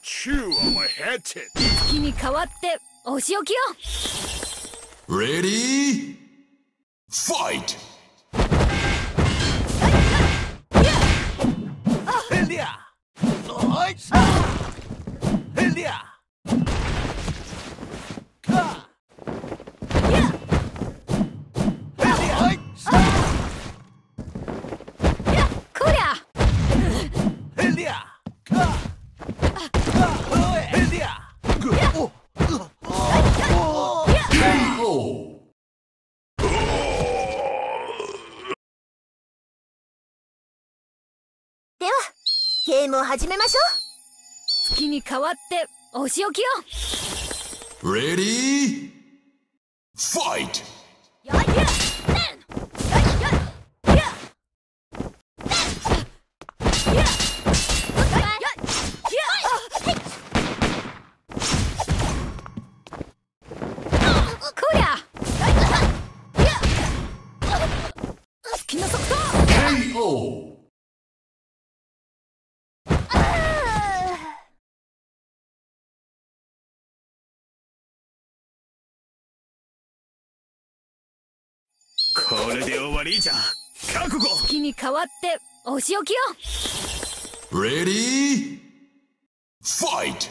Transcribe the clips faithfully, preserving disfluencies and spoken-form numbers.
Chew on my head tip. 月に代わってお仕置きよ。 Ready? Fight! India! India! Ka! こりゃ India! Ka! India! Oh! K O! ではゲームを始めましょう。 月に代わってお仕置きよ。 Ready? Fight! やいや こりゃ月の速度 K O! これで終わりじゃ。覚悟。 月に代わってお仕置きよ。 Ready? Fight!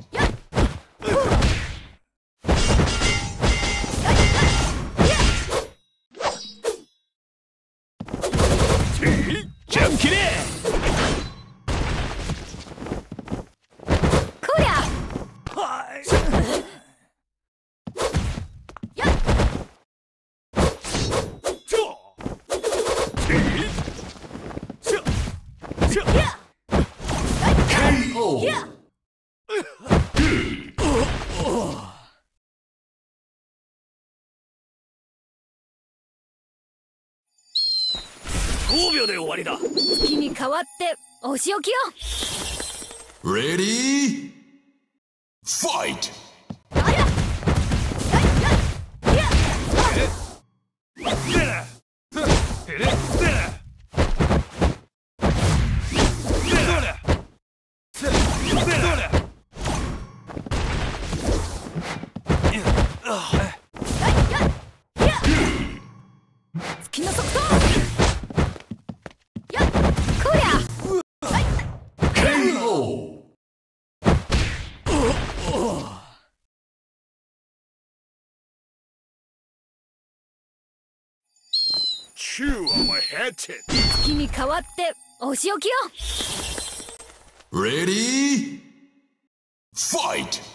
ジャンキレこりゃはいちょちょちょ K O! ごびょうで終わりだ。 月に代わってお仕置きよ。 Ready? Fight! 月の速度こりゃ K O! チュー on my head tip. 月に代わってお仕置きよ。 Ready? Fight!